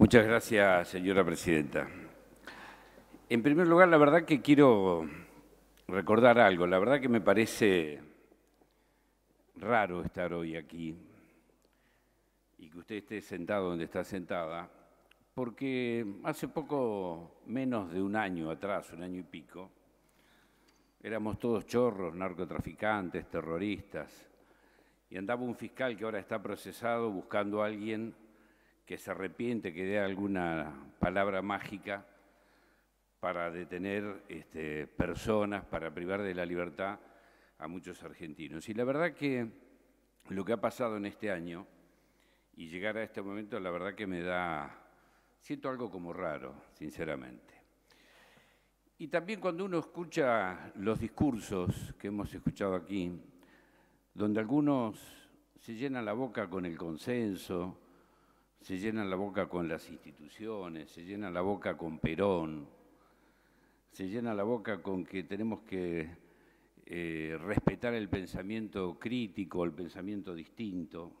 Muchas gracias, señora presidenta. En primer lugar, la verdad que quiero recordar algo. La verdad que me parece raro estar hoy aquí y que usted esté sentado donde está sentada, porque hace poco menos de un año atrás, un año y pico, éramos todos chorros, narcotraficantes, terroristas, y andaba un fiscal que ahora está procesado buscando a alguien que se arrepiente, que dé alguna palabra mágica para detener personas, para privar de la libertad a muchos argentinos. Y la verdad que lo que ha pasado en este año y llegar a este momento, la verdad que siento algo como raro, sinceramente. Y también cuando uno escucha los discursos que hemos escuchado aquí, donde algunos se llenan la boca con el consenso, se llenan la boca con las instituciones, se llenan la boca con Perón, se llenan la boca con que tenemos que respetar el pensamiento crítico, el pensamiento distinto.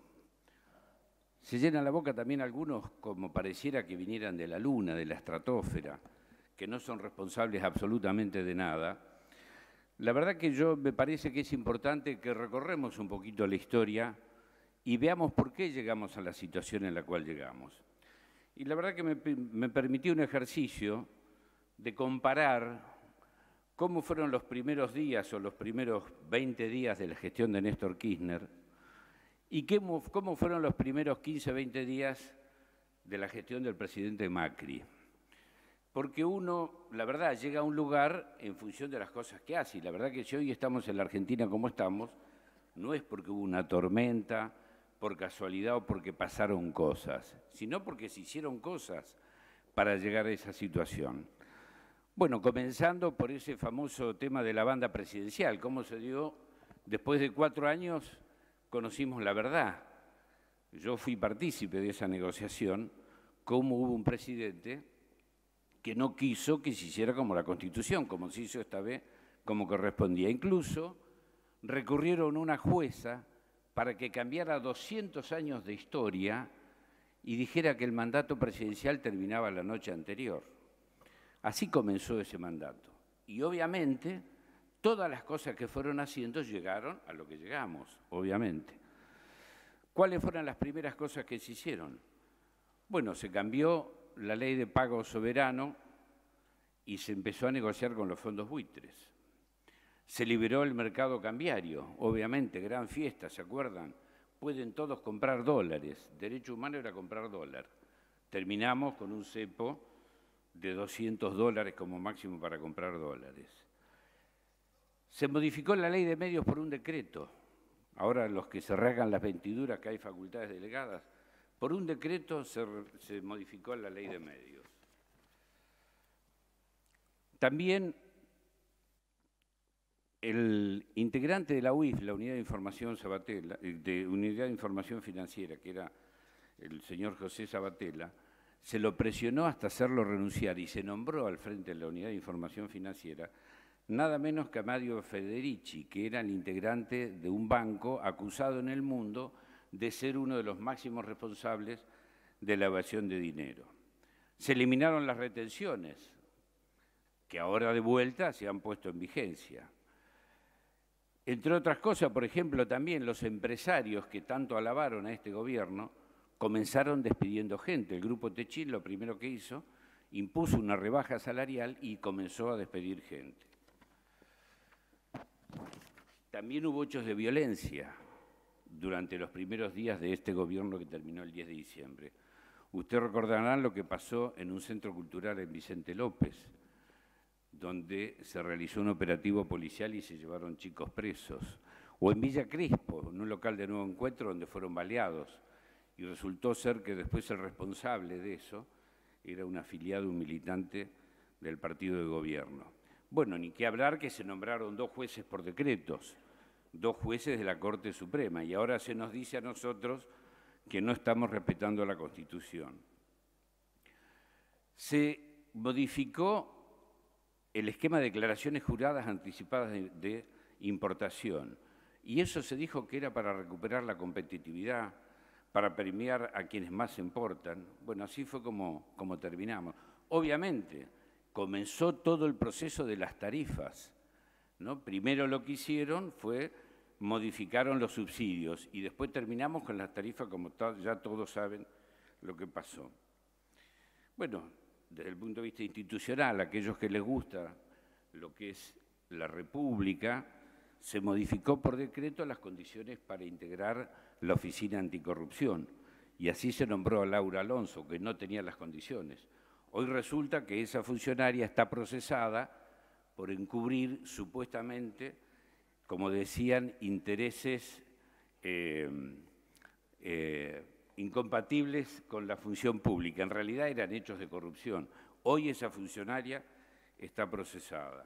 Se llenan la boca también algunos como pareciera que vinieran de la luna, de la estratosfera, que no son responsables absolutamente de nada. La verdad que me parece que es importante que recorremos un poquito la historia y veamos por qué llegamos a la situación en la cual llegamos. Y la verdad que me permitió un ejercicio de comparar cómo fueron los primeros días o los primeros 20 días de la gestión de Néstor Kirchner y cómo fueron los primeros 15, 20 días de la gestión del presidente Macri. Porque uno, la verdad, llega a un lugar en función de las cosas que hace. Y la verdad que si hoy estamos en la Argentina como estamos, no es porque hubo una tormenta, por casualidad o porque pasaron cosas, sino porque se hicieron cosas para llegar a esa situación. Bueno, comenzando por ese famoso tema de la banda presidencial, cómo se dio, después de 4 años conocimos la verdad. Yo fui partícipe de esa negociación, cómo hubo un presidente que no quiso que se hiciera como la Constitución, como se hizo esta vez, como correspondía. Incluso recurrieron a una jueza para que cambiara 200 años de historia y dijera que el mandato presidencial terminaba la noche anterior. Así comenzó ese mandato. Y obviamente todas las cosas que fueron haciendo llegaron a lo que llegamos, obviamente. ¿Cuáles fueron las primeras cosas que se hicieron? Bueno, se cambió la ley de pago soberano y se empezó a negociar con los fondos buitres. Se liberó el mercado cambiario, obviamente, gran fiesta, ¿se acuerdan? Pueden todos comprar dólares, derecho humano era comprar dólar. Terminamos con un cepo de $200 como máximo para comprar dólares. Se modificó la ley de medios por un decreto. Ahora los que se rasgan las vestiduras, que hay facultades delegadas, por un decreto se modificó la ley de medios. También el integrante de la UIF, la Unidad de Información Unidad de Información Financiera, que era el señor José Sabatella, se lo presionó hasta hacerlo renunciar y se nombró al frente de la Unidad de Información Financiera nada menos que Amadio Federici, que era el integrante de un banco acusado en el mundo de ser uno de los máximos responsables de la evasión de dinero. Se eliminaron las retenciones, que ahora de vuelta se han puesto en vigencia. Entre otras cosas, por ejemplo, también los empresarios que tanto alabaron a este gobierno comenzaron despidiendo gente. El Grupo Techin lo primero que hizo, impuso una rebaja salarial y comenzó a despedir gente. También hubo hechos de violencia durante los primeros días de este gobierno que terminó el 10 de diciembre. Ustedes recordarán lo que pasó en un centro cultural en Vicente López, donde se realizó un operativo policial y se llevaron chicos presos. O en Villa Crespo, en un local de nuevo encuentro donde fueron baleados. Y resultó ser que después el responsable de eso era un afiliado, un militante del partido de gobierno. Bueno, ni qué hablar que se nombraron 2 jueces por decretos, 2 jueces de la Corte Suprema, y ahora se nos dice a nosotros que no estamos respetando la Constitución. Se modificó el esquema de declaraciones juradas anticipadas de importación, y eso se dijo que era para recuperar la competitividad, para premiar a quienes más se importan. Bueno, así fue como terminamos. Obviamente, comenzó todo el proceso de las tarifas, ¿no? Primero lo que hicieron fue modificaron los subsidios y después terminamos con las tarifas como ya todos saben lo que pasó. Bueno, desde el punto de vista institucional, a aquellos que les gusta lo que es la República, se modificó por decreto las condiciones para integrar la Oficina Anticorrupción y así se nombró a Laura Alonso, que no tenía las condiciones. Hoy resulta que esa funcionaria está procesada por encubrir supuestamente, como decían, intereses incompatibles con la función pública. En realidad eran hechos de corrupción. Hoy esa funcionaria está procesada.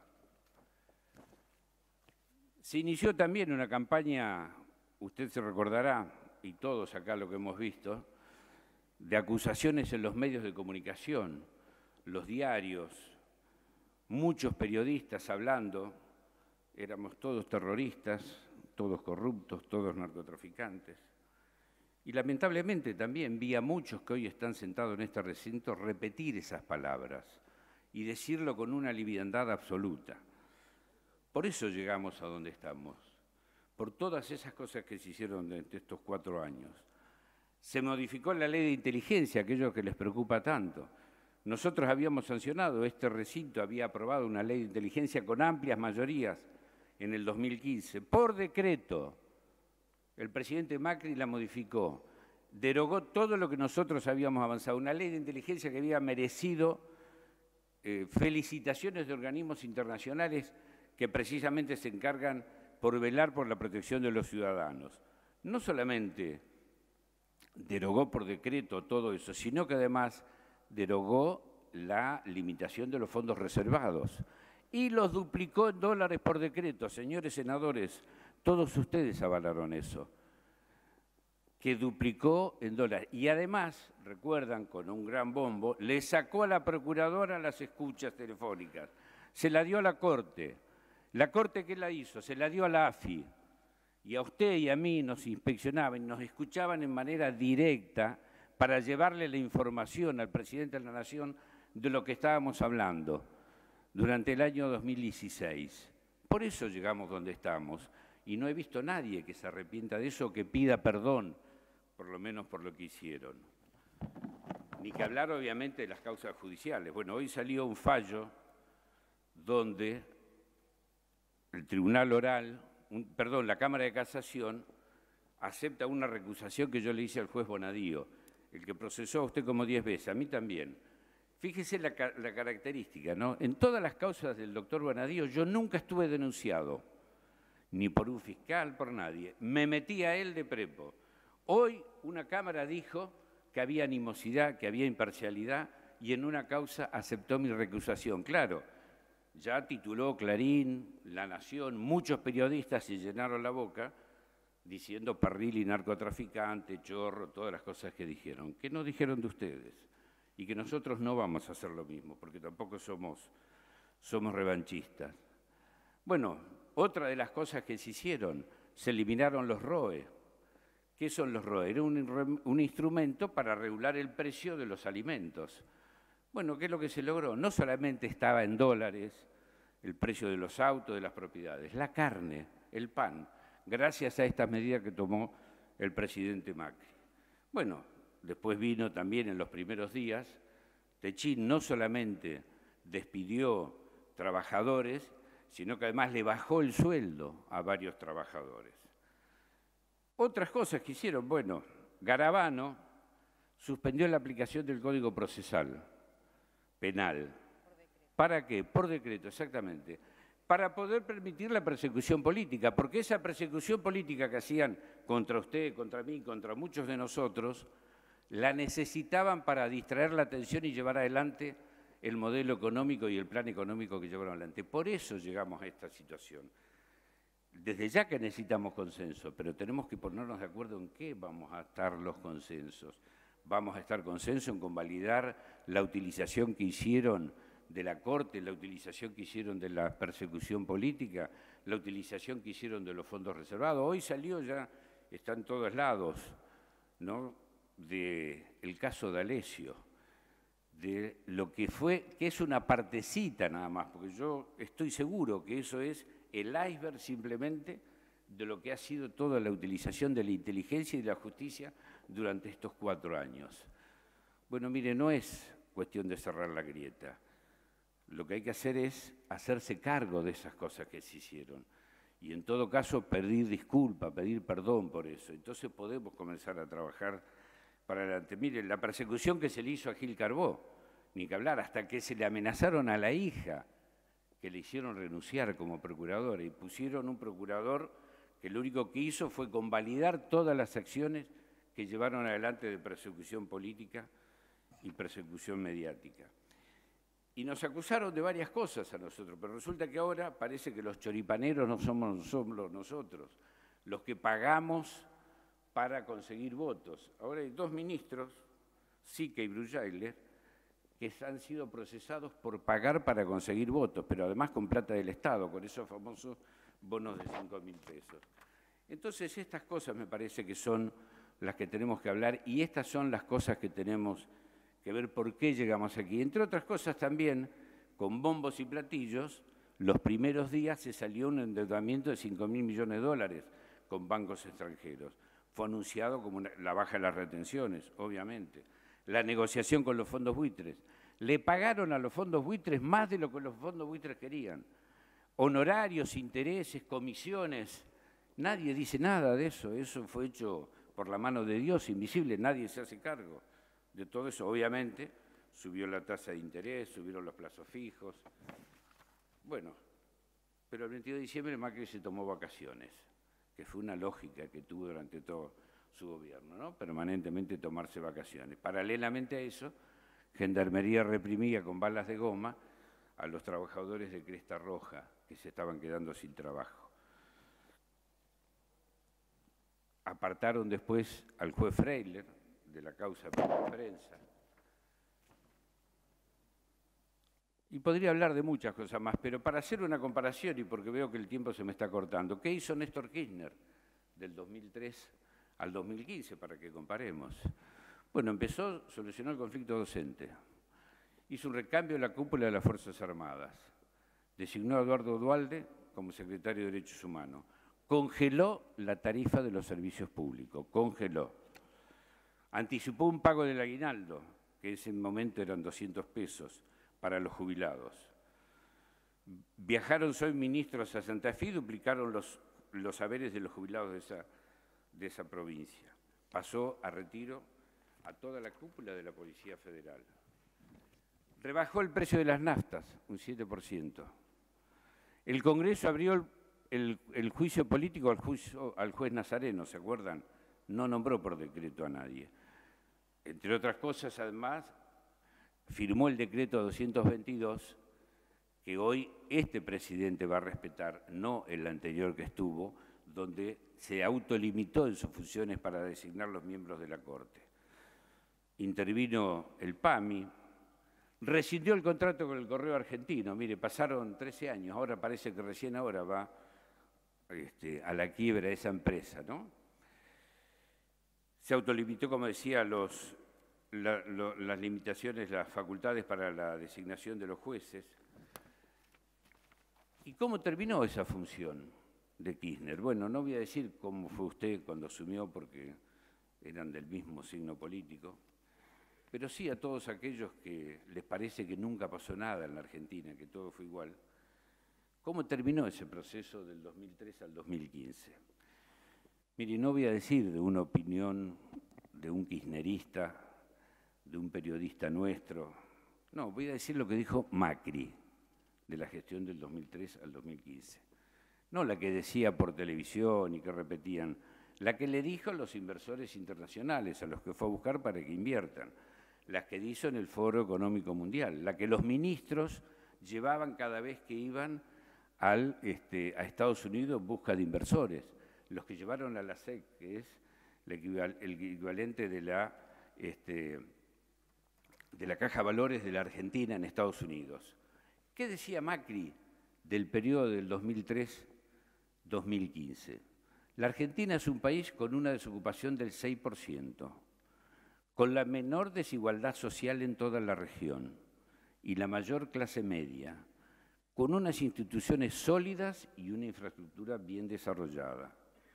Se inició también una campaña, usted se recordará, y todos acá lo que hemos visto, de acusaciones en los medios de comunicación, los diarios, muchos periodistas hablando, éramos todos terroristas, todos corruptos, todos narcotraficantes. Y lamentablemente también vi a muchos que hoy están sentados en este recinto repetir esas palabras y decirlo con una liviandad absoluta. Por eso llegamos a donde estamos, por todas esas cosas que se hicieron durante estos 4 años. Se modificó la ley de inteligencia, aquello que les preocupa tanto. Nosotros habíamos sancionado, este recinto había aprobado una ley de inteligencia con amplias mayorías en el 2015, por decreto. El presidente Macri la modificó, derogó todo lo que nosotros habíamos avanzado, una ley de inteligencia que había merecido felicitaciones de organismos internacionales que precisamente se encargan por velar por la protección de los ciudadanos. No solamente derogó por decreto todo eso, sino que además derogó la limitación de los fondos reservados y los duplicó en dólares por decreto. Señores senadores, todos ustedes avalaron eso, que duplicó en dólares. Y además, recuerdan, con un gran bombo, le sacó a la procuradora las escuchas telefónicas, se la dio a la Corte. ¿La Corte qué la hizo? Se la dio a la AFI. Y a usted y a mí nos inspeccionaban, nos escuchaban en manera directa para llevarle la información al presidente de la Nación de lo que estábamos hablando durante el año 2016. Por eso llegamos donde estamos. Y no he visto a nadie que se arrepienta de eso o que pida perdón, por lo menos por lo que hicieron. Ni que hablar, obviamente, de las causas judiciales. Bueno, hoy salió un fallo donde el Tribunal Oral, la Cámara de Casación, acepta una recusación que yo le hice al juez Bonadío, el que procesó a usted como 10 veces, a mí también. Fíjese la característica, ¿no? En todas las causas del doctor Bonadío yo nunca estuve denunciado, ni por un fiscal, por nadie. Me metí a él de prepo. Hoy una Cámara dijo que había animosidad, que había imparcialidad, y en una causa aceptó mi recusación. Claro, ya tituló Clarín, La Nación, muchos periodistas se llenaron la boca diciendo Parrilli narcotraficante, chorro, todas las cosas que dijeron. ¿Qué no dijeron de ustedes? Y que nosotros no vamos a hacer lo mismo, porque tampoco somos revanchistas. Bueno, otra de las cosas que se hicieron, se eliminaron los ROE. ¿Qué son los ROE? Era un instrumento para regular el precio de los alimentos. Bueno, ¿qué es lo que se logró? No solamente estaba en dólares el precio de los autos, de las propiedades, la carne, el pan, gracias a estas medidas que tomó el presidente Macri. Bueno, después vino también en los primeros días, Techín no solamente despidió trabajadores, sino que además le bajó el sueldo a varios trabajadores. Otras cosas que hicieron, bueno, Garabano suspendió la aplicación del Código Procesal Penal. ¿Para qué? Por decreto, exactamente. Para poder permitir la persecución política, porque esa persecución política que hacían contra usted, contra mí, contra muchos de nosotros, la necesitaban para distraer la atención y llevar adelante el modelo económico y el plan económico que llevaron adelante. Por eso llegamos a esta situación. Desde ya que necesitamos consenso, pero tenemos que ponernos de acuerdo en qué vamos a estar los consensos. Vamos a estar consenso en convalidar la utilización que hicieron de la Corte, la utilización que hicieron de la persecución política, la utilización que hicieron de los fondos reservados. Hoy salió ya, está en todos lados, ¿no? del caso D'Alessio, de lo que fue, que es una partecita nada más, porque yo estoy seguro que eso es el iceberg simplemente de lo que ha sido toda la utilización de la inteligencia y de la justicia durante estos 4 años. Bueno, mire, no es cuestión de cerrar la grieta. Lo que hay que hacer es hacerse cargo de esas cosas que se hicieron. Y en todo caso pedir disculpas, pedir perdón por eso. Entonces podemos comenzar a trabajar para adelante. Miren, la persecución que se le hizo a Gil Carbó, ni que hablar, hasta que se le amenazaron a la hija, que le hicieron renunciar como procuradora y pusieron un procurador que lo único que hizo fue convalidar todas las acciones que llevaron adelante de persecución política y persecución mediática. Y nos acusaron de varias cosas a nosotros, pero resulta que ahora parece que los choripaneros no somos nosotros, los que pagamos para conseguir votos. Ahora hay 2 ministros, Sique y Brujaile, que han sido procesados por pagar para conseguir votos, pero además con plata del Estado, con esos famosos bonos de 5.000 pesos. Entonces, estas cosas me parece que son las que tenemos que hablar y estas son las cosas que tenemos que ver por qué llegamos aquí. Entre otras cosas también, con bombos y platillos, los primeros días se salió un endeudamiento de 5.000 millones de dólares con bancos extranjeros. Fue anunciado como la baja de las retenciones, obviamente. La negociación con los fondos buitres. Le pagaron a los fondos buitres más de lo que los fondos buitres querían. Honorarios, intereses, comisiones. Nadie dice nada de eso. Eso fue hecho por la mano de Dios, invisible. Nadie se hace cargo de todo eso. Obviamente, subió la tasa de interés, subieron los plazos fijos. Bueno, pero el 22 de diciembre Macri se tomó vacaciones, que fue una lógica que tuvo durante todo su gobierno, ¿no? Permanentemente tomarse vacaciones. Paralelamente a eso, Gendarmería reprimía con balas de goma a los trabajadores de Cresta Roja que se estaban quedando sin trabajo. Apartaron después al juez Freiler de la causa de la prensa. Y podría hablar de muchas cosas más, pero para hacer una comparación, y porque veo que el tiempo se me está cortando, ¿qué hizo Néstor Kirchner del 2003 al 2015, para que comparemos? Bueno, solucionó el conflicto docente, hizo un recambio en la cúpula de las Fuerzas Armadas, designó a Eduardo Duhalde como secretario de Derechos Humanos, congeló la tarifa de los servicios públicos, congeló, anticipó un pago del aguinaldo, que en ese momento eran 200 pesos, para los jubilados. Viajaron hoy ministros a Santa Fe y duplicaron los haberes de los jubilados de esa provincia. Pasó a retiro a toda la cúpula de la Policía Federal. Rebajó el precio de las naftas, un 7%. El Congreso abrió el juicio político al juez Nazareno, ¿se acuerdan? No nombró por decreto a nadie. Entre otras cosas, además, firmó el decreto 222 que hoy este presidente va a respetar, no el anterior que estuvo, donde se autolimitó en sus funciones para designar los miembros de la Corte. Intervino el PAMI, rescindió el contrato con el Correo Argentino. Mire, pasaron 13 años, ahora parece que recién ahora va a la quiebra esa empresa, ¿no? Se autolimitó, como decía, las limitaciones, las facultades para la designación de los jueces. ¿Y cómo terminó esa función de Kirchner? Bueno, no voy a decir cómo fue usted cuando asumió, porque eran del mismo signo político, pero sí a todos aquellos que les parece que nunca pasó nada en la Argentina, que todo fue igual. ¿Cómo terminó ese proceso del 2003 al 2015? Mire, no voy a decir de una opinión de un kirchnerista, de un periodista nuestro. No, voy a decir lo que dijo Macri de la gestión del 2003 al 2015. No la que decía por televisión y que repetían, la que le dijo a los inversores internacionales, a los que fue a buscar para que inviertan, las que hizo en el Foro Económico Mundial, la que los ministros llevaban cada vez que iban a Estados Unidos en busca de inversores, los que llevaron a la SEC, que es el equivalente de la Caja de Valores de la Argentina en Estados Unidos. ¿Qué decía Macri del periodo del 2003-2015? La Argentina es un país con una desocupación del 6%. con la menor desigualdad social en toda la región y la mayor clase media, con unas instituciones sólidas y una infraestructura bien desarrollada.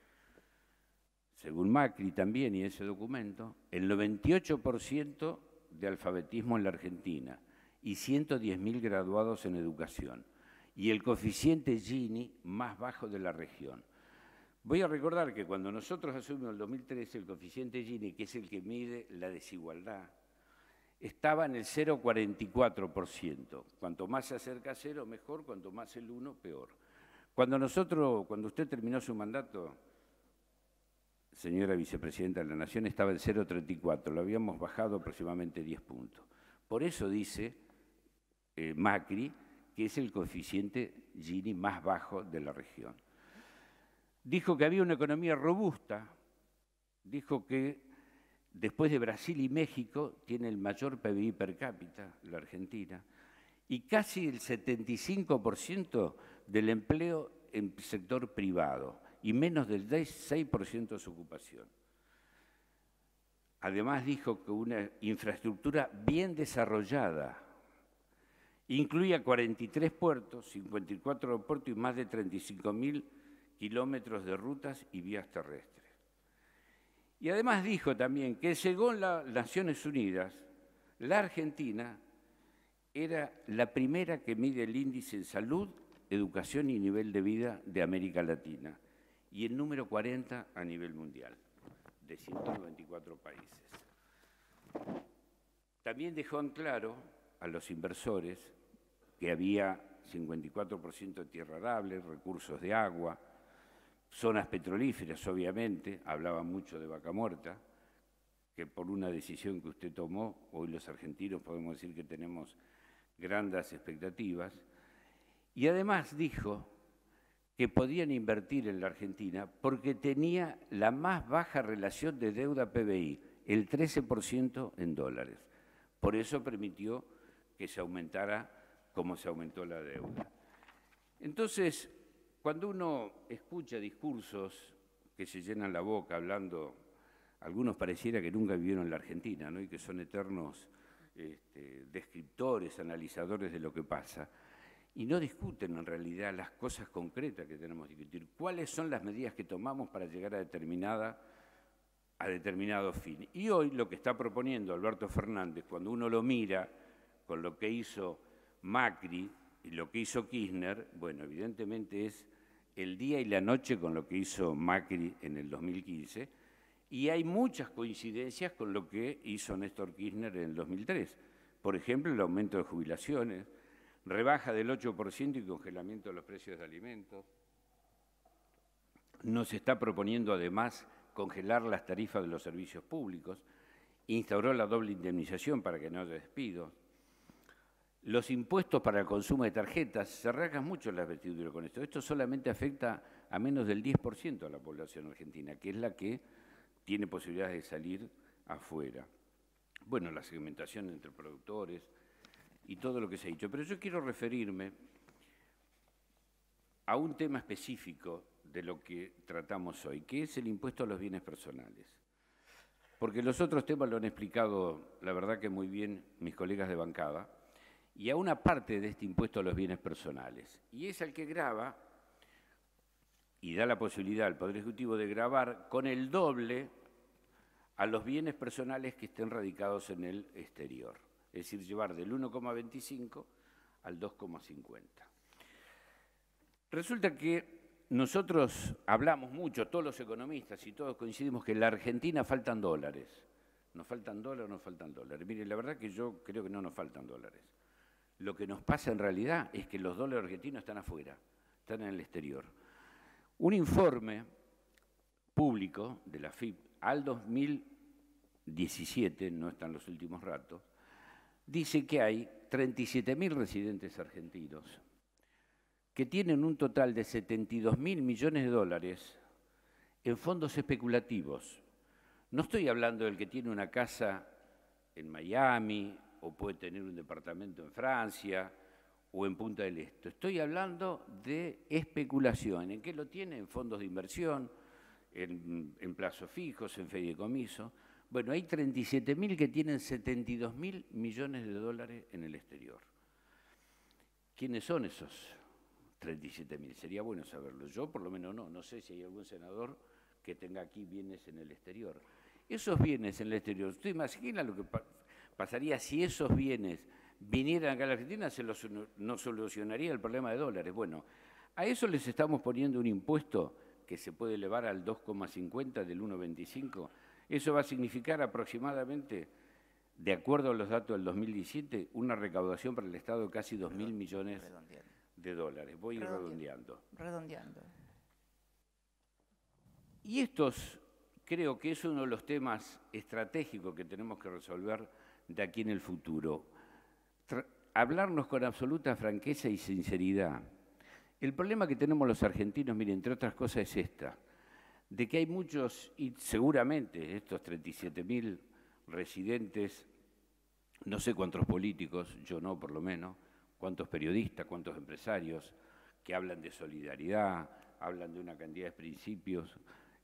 Según Macri también y ese documento, el 98% de alfabetismo en la Argentina y 110.000 graduados en educación, y el coeficiente Gini más bajo de la región. Voy a recordar que cuando nosotros asumimos el 2013, el coeficiente Gini, que es el que mide la desigualdad, estaba en el 0,44%. Cuanto más se acerca a cero, mejor, cuanto más el 1, peor. Cuando usted terminó su mandato, señora vicepresidenta de la Nación, estaba en 0,34, lo habíamos bajado aproximadamente 10 puntos. Por eso dice Macri que es el coeficiente Gini más bajo de la región. Dijo que había una economía robusta, dijo que después de Brasil y México tiene el mayor PBI per cápita, la Argentina, y casi el 75% del empleo en sector privado y menos del 6% de su ocupación. Además dijo que una infraestructura bien desarrollada incluía 43 puertos, 54 aeropuertos y más de 35.000 kilómetros de rutas y vías terrestres. Y además dijo también que según las Naciones Unidas, la Argentina era la primera que mide el índice en salud, educación y nivel de vida de América Latina y el número 40 a nivel mundial, de 194 países. También dejó en claro a los inversores que había 54% de tierra arable, recursos de agua, zonas petrolíferas, obviamente, hablaba mucho de Vaca Muerta, que por una decisión que usted tomó, hoy los argentinos podemos decir que tenemos grandes expectativas, y además dijo que podían invertir en la Argentina porque tenía la más baja relación de deuda-PBI, el 13% en dólares. Por eso permitió que se aumentara como se aumentó la deuda. Entonces, cuando uno escucha discursos que se llenan la boca hablando, algunos pareciera que nunca vivieron en la Argentina, ¿no? Y que son eternos descriptores, analizadores de lo que pasa, y no discuten en realidad las cosas concretas que tenemos que discutir. ¿Cuáles son las medidas que tomamos para llegar a determinado fin? Y hoy lo que está proponiendo Alberto Fernández, cuando uno lo mira con lo que hizo Macri y lo que hizo Kirchner, bueno, evidentemente es el día y la noche con lo que hizo Macri en el 2015, y hay muchas coincidencias con lo que hizo Néstor Kirchner en el 2003. Por ejemplo, el aumento de jubilaciones, rebaja del 8% y congelamiento de los precios de alimentos. Nos está proponiendo además congelar las tarifas de los servicios públicos, instauró la doble indemnización para que no haya despidos. Los impuestos para el consumo de tarjetas, se rasgan mucho las vestiduras con esto. Esto solamente afecta a menos del 10% de la población argentina, que es la que tiene posibilidades de salir afuera. Bueno, la segmentación entre productores y todo lo que se ha dicho. Pero yo quiero referirme a un tema específico de lo que tratamos hoy, que es el impuesto a los bienes personales. Porque los otros temas lo han explicado, la verdad que muy bien, mis colegas de bancada, y a una parte de este impuesto a los bienes personales, y es el que grava y da la posibilidad al Poder Ejecutivo de gravar con el doble a los bienes personales que estén radicados en el exterior, es decir, llevar del 1,25 al 2,50. Resulta que nosotros hablamos mucho, todos los economistas y todos coincidimos que en la Argentina faltan dólares. ¿Nos faltan dólares o no faltan dólares? Mire, la verdad que yo creo que no nos faltan dólares. Lo que nos pasa en realidad es que los dólares argentinos están afuera, están en el exterior. Un informe público de la AFIP al 2017, no están los últimos ratos, dice que hay 37.000 residentes argentinos que tienen un total de 72.000 millones de dólares en fondos especulativos. No estoy hablando del que tiene una casa en Miami o puede tener un departamento en Francia o en Punta del Este. Estoy hablando de especulación. ¿En qué lo tiene? En fondos de inversión, en plazos fijos, en fideicomiso. Bueno, hay 37.000 que tienen 72.000 millones de dólares en el exterior. ¿Quiénes son esos 37.000? Sería bueno saberlo. Yo por lo menos no sé si hay algún senador que tenga aquí bienes en el exterior. Esos bienes en el exterior, ¿usted imagina lo que pasaría si esos bienes vinieran acá a la Argentina? No solucionaría el problema de dólares. Bueno, a eso les estamos poniendo un impuesto que se puede elevar al 2,50 del 1,25. Eso va a significar aproximadamente, de acuerdo a los datos del 2017, una recaudación para el Estado de casi 2.000 millones de dólares. Voy redondeando. Y estos, creo que es uno de los temas estratégicos que tenemos que resolver de aquí en el futuro. Hablarnos con absoluta franqueza y sinceridad. El problema que tenemos los argentinos, miren, entre otras cosas, es esta, de que hay muchos, y seguramente estos 37.000 residentes, no sé cuántos políticos, yo no por lo menos, cuántos periodistas, cuántos empresarios, que hablan de solidaridad, hablan de una cantidad de principios,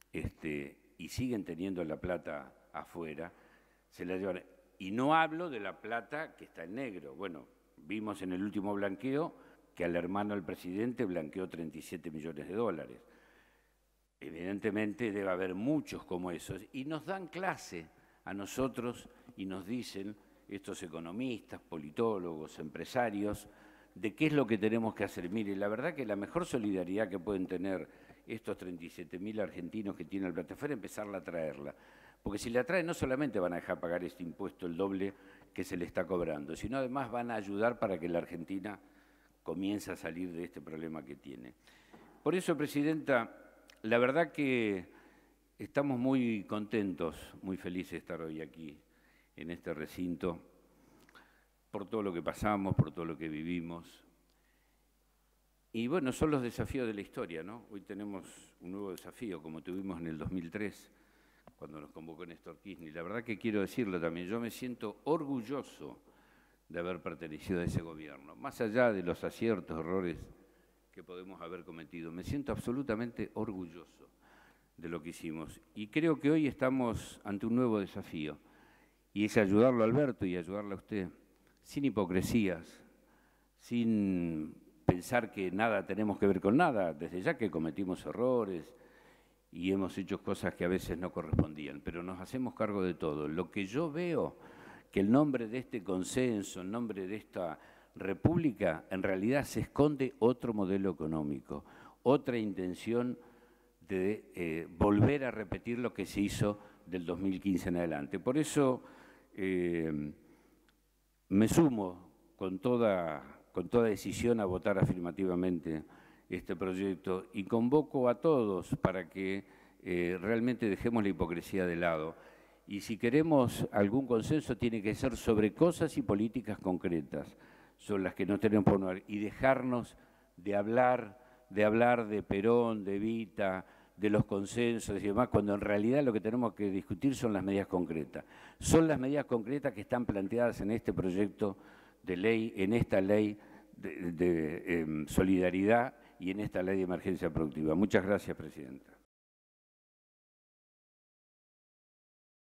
y siguen teniendo la plata afuera, se la llevan. Y no hablo de la plata que está en negro. Bueno, vimos en el último blanqueo que al hermano del presidente blanqueó 37 millones de dólares. Evidentemente debe haber muchos como esos, y nos dan clase a nosotros y nos dicen estos economistas, politólogos, empresarios, de qué es lo que tenemos que hacer. Mire, la verdad que la mejor solidaridad que pueden tener estos 37.000 argentinos que tienen el plata afuera es empezarla a traerla. Porque si la traen no solamente van a dejar pagar este impuesto el doble que se le está cobrando, sino además van a ayudar para que la Argentina comience a salir de este problema que tiene. Por eso, Presidenta, la verdad que estamos muy contentos, muy felices de estar hoy aquí en este recinto, por todo lo que pasamos, por todo lo que vivimos. Y bueno, son los desafíos de la historia, ¿no? Hoy tenemos un nuevo desafío, como tuvimos en el 2003, cuando nos convocó Néstor Kirchner. La verdad que quiero decirlo también, yo me siento orgulloso de haber pertenecido a ese gobierno, más allá de los aciertos, errores que podemos haber cometido. Me siento absolutamente orgulloso de lo que hicimos. Y creo que hoy estamos ante un nuevo desafío, y es ayudarlo a Alberto y ayudarle a usted, sin hipocresías, sin pensar que nada tenemos que ver con nada, desde ya que cometimos errores y hemos hecho cosas que a veces no correspondían, pero nos hacemos cargo de todo. Lo que yo veo, que el nombre de este consenso, el nombre de esta república, en realidad se esconde otro modelo económico, otra intención de volver a repetir lo que se hizo del 2015 en adelante. Por eso me sumo con toda decisión a votar afirmativamente este proyecto y convoco a todos para que realmente dejemos la hipocresía de lado. Y si queremos algún consenso tiene que ser sobre cosas y políticas concretas, sobre las que no tenemos por hablar, y dejarnos de hablar de Perón, de Evita, de los consensos y demás, cuando en realidad lo que tenemos que discutir son las medidas concretas. Son las medidas concretas que están planteadas en este proyecto de ley, en esta ley de solidaridad y en esta ley de emergencia productiva. Muchas gracias, Presidenta.